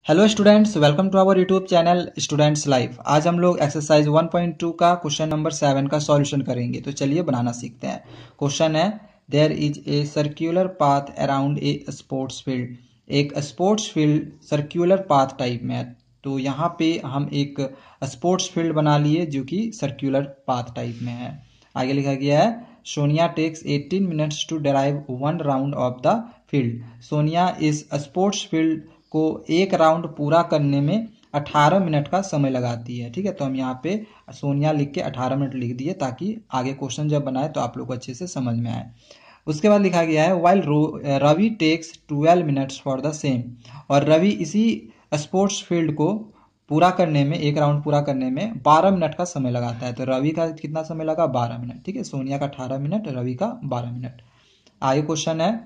Hello students, welcome to our YouTube channel students life. आज हम लोग एक्सरसाइज 1.2 का क्वेश्चन नंबर 7 का सॉल्यूशन करेंगे। तो चलिए बनाना सीखते हैं। क्वेश्चन है, there is a circular path around a sports field. एक sports field circular path type में है। तो यहाँ पे हम एक स्पोर्ट्स फील्ड बना लिए जो कि सर्क्यूलर पाथ टाइप में है। आगे लिखा गया है, Sonia takes 18 minutes to drive one round of the field. Sonia इस स्पोर्ट्स फील्ड को एक राउंड पूरा करने में 18 मिनट का समय लगाती है। ठीक है, तो हम यहाँ पे सोनिया लिख के 18 मिनट लिख दिए ताकि आगे क्वेश्चन जब बनाए तो आप लोग को अच्छे से समझ में आए। उसके बाद लिखा गया है, while Ravi takes 12 minutes for the same. और रवि इसी स्पोर्ट्स फील्ड को पूरा करने में, एक राउंड पूरा करने में 12 मिनट का समय लगाता है। तो रवि का कितना समय लगा? 12 मिनट। ठीक है, सोनिया का 18 मिनट, रवि का 12 मिनट। आगे क्वेश्चन है,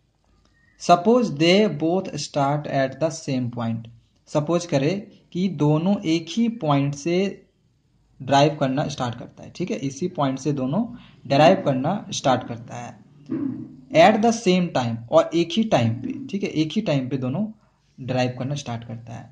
suppose they both start at the same point. Suppose करे कि दोनों एक ही पॉइंट से ड्राइव करना स्टार्ट करता है। ठीक है, इसी पॉइंट से दोनों ड्राइव करना स्टार्ट करता है एट द सेम टाइम, और एक ही टाइम पे। ठीक है, एक ही टाइम पे दोनों ड्राइव करना स्टार्ट करता है।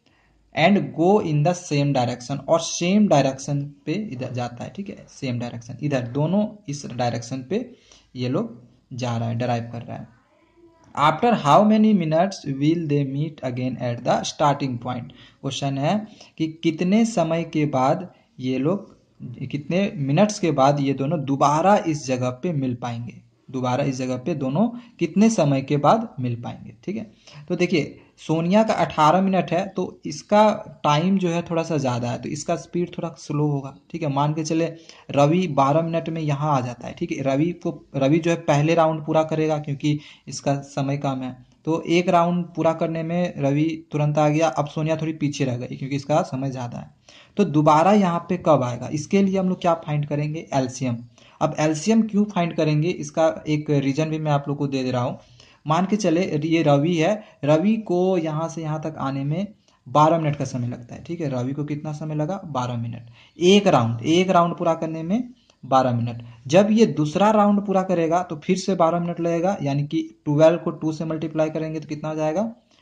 And go in the same direction, और सेम डायरेक्शन पे इधर जाता है। ठीक है, सेम डायरेक्शन, इधर दोनों इस डायरेक्शन पे ये लोग जा रहा है, ड्राइव कर रहा है। After how many minutes will they meet again at the starting point. Question है कि कितने समय के बाद ये लोग, कितने मिनट्स के बाद ये दोनों दोबारा इस जगह पे मिल पाएंगे। दोबारा इस जगह पे दोनों कितने समय के बाद मिल पाएंगे। ठीक है, तो देखिए सोनिया का 18 मिनट है, तो इसका टाइम जो है थोड़ा सा ज़्यादा है, तो इसका स्पीड थोड़ा स्लो होगा। ठीक है, मान के चले रवि 12 मिनट में यहाँ आ जाता है। ठीक है, रवि जो है पहले राउंड पूरा करेगा क्योंकि इसका समय कम है। तो एक राउंड पूरा करने में रवि तुरंत आ गया। अब सोनिया थोड़ी पीछे रह गई क्योंकि इसका समय ज़्यादा है। तो दोबारा यहाँ पे कब आएगा, इसके लिए हम लोग क्या फाइंड करेंगे? एलसीएम। अब एलसीएम क्यों फाइंड करेंगे, इसका एक रीजन भी मैं आप लोग को दे रहा हूँ। मान के चले ये रवि है, रवि को यहाँ से यहाँ तक आने में 12 मिनट का समय लगता है। ठीक है, रवि को कितना समय लगा? 12 मिनट। एक राउंड पूरा करने में 12 मिनट। जब ये दूसरा राउंड पूरा करेगा तो फिर से 12 मिनट लगेगा, यानी कि 12 को 2 से मल्टीप्लाई करेंगे तो कितना हो जाएगा?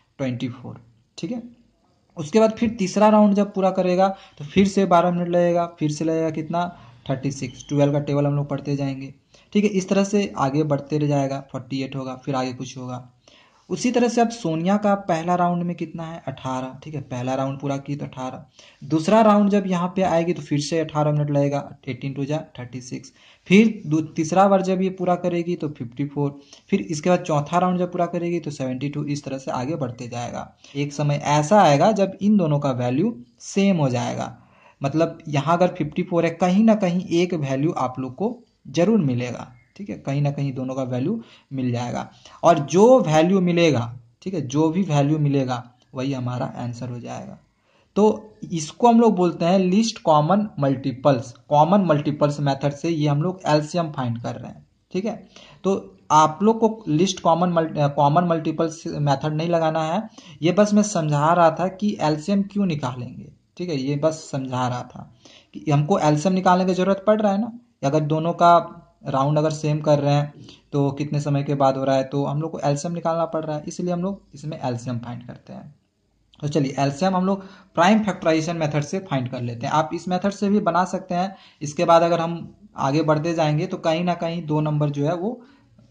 24। ठीक है, उसके बाद फिर तीसरा राउंड जब पूरा करेगा तो फिर से 12 मिनट लगेगा, फिर से लगेगा कितना? 36। 12 का टेबल हम लोग पढ़ते जाएंगे। ठीक है, इस तरह से आगे बढ़ते रह जाएगा, 48 होगा, फिर आगे कुछ होगा। उसी तरह से अब सोनिया का पहला राउंड में कितना है? 18। ठीक है, पहला राउंड पूरा की तो 18। दूसरा राउंड जब यहाँ पे आएगी तो फिर से 18 मिनट लगेगा, 18 टू जा 36। फिर तीसरा बार जब ये पूरा करेगी तो 54। फिर इसके बाद चौथा राउंड जब पूरा करेगी तो 72। इस तरह से आगे बढ़ते जाएगा। एक समय ऐसा आएगा जब इन दोनों का वैल्यू सेम हो जाएगा। मतलब यहाँ अगर 54 है, कहीं ना कहीं एक वैल्यू आप लोग को जरूर मिलेगा। ठीक है, कहीं ना कहीं दोनों का वैल्यू मिल जाएगा, और जो वैल्यू मिलेगा, ठीक है, जो भी वैल्यू मिलेगा वही हमारा आंसर हो जाएगा। तो इसको हम लोग बोलते हैं list common multiples. Common multiples method से ये हम लोग एलसीएम फाइंड कर रहे हैं। ठीक है, तो आप लोग को लिस्ट कॉमन मल्टीपल्स मेथड नहीं लगाना है। ये बस मैं समझा रहा था कि एलसीएम क्यों निकालेंगे। ठीक है, ये बस समझा रहा था कि हमको एलसीएम निकालने की जरूरत पड़ रहा है ना। अगर दोनों का राउंड अगर सेम कर रहे हैं तो कितने समय के बाद हो रहा है, तो हम लोग को एलसीएम निकालना पड़ रहा है, इसलिए हम लोग इसमें एलसीएम फाइंड करते हैं। तो चलिए एलसीएम हम लोग प्राइम फैक्टराइजेशन मेथड से फाइंड कर लेते हैं। आप इस मेथड से भी बना सकते हैं। इसके बाद अगर हम आगे बढ़ते जाएंगे तो कहीं ना कहीं 2 नंबर जो है वो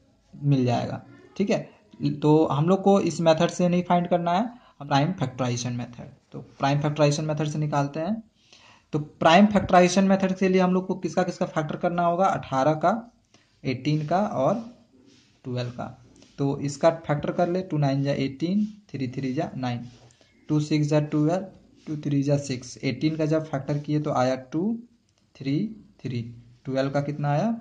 मिल जाएगा। ठीक है, तो हम लोग को इस मेथड से नहीं फाइंड करना है, प्राइम फैक्टराइजेशन मेथड। तो प्राइम फैक्टराइजेशन मेथड से निकालते हैं। तो प्राइम फैक्टराइजेशन मेथड के लिए हम लोग को किसका किसका फैक्टर करना होगा? 18 का, 18 का और 12 का। तो इसका फैक्टर कर ले, 2 9 जा 18, 3 3 जा 9, 2 6 जा 12, 2 3 जा 6। 18 का जब फैक्टर किए तो आया 2 3 3। 12 का कितना आया?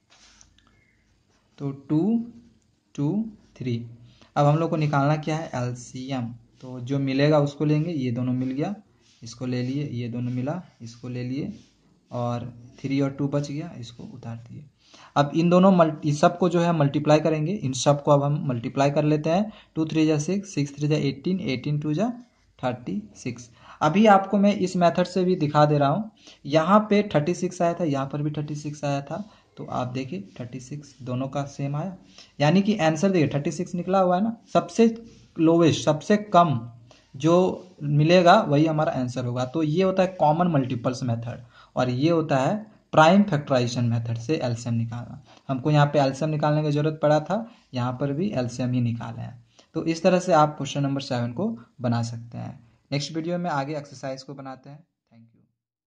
तो 2 2 3। अब हम लोग को निकालना क्या है? एलसीएम। तो जो मिलेगा उसको लेंगे, ये दोनों मिल गया, इसको ले लिए, ये दोनों मिला, इसको ले लिए, और 3 और 2 बच गया, इसको उतार दिए। अब इन दोनों इस सब को जो है मल्टीप्लाई करेंगे। इन सब को अब हम मल्टीप्लाई कर लेते हैं। 2 3 जा 6, 6 3 जा 18, 18 2 जा 36। अभी आपको मैं इस मेथड से भी दिखा दे रहा हूँ। यहाँ पे 36 आया था, यहाँ पर भी 36 आया था। तो आप देखिए 36 दोनों का सेम आया, यानी कि आंसर देखिए 36 निकला हुआ है ना। सबसे लोवेस्ट, सबसे कम जो मिलेगा वही हमारा आंसर होगा। तो ये होता है कॉमन मल्टीपल्स मेथड, और ये होता है प्राइम फैक्टराइजेशन मेथड से एलसीएम निकालना। हमको यहाँ पे एलसीएम निकालने की जरूरत पड़ा था, यहाँ पर भी एलसीएम ही निकाले हैं। तो इस तरह से आप क्वेश्चन नंबर 7 को बना सकते हैं। नेक्स्ट वीडियो में आगे एक्सरसाइज को बनाते हैं।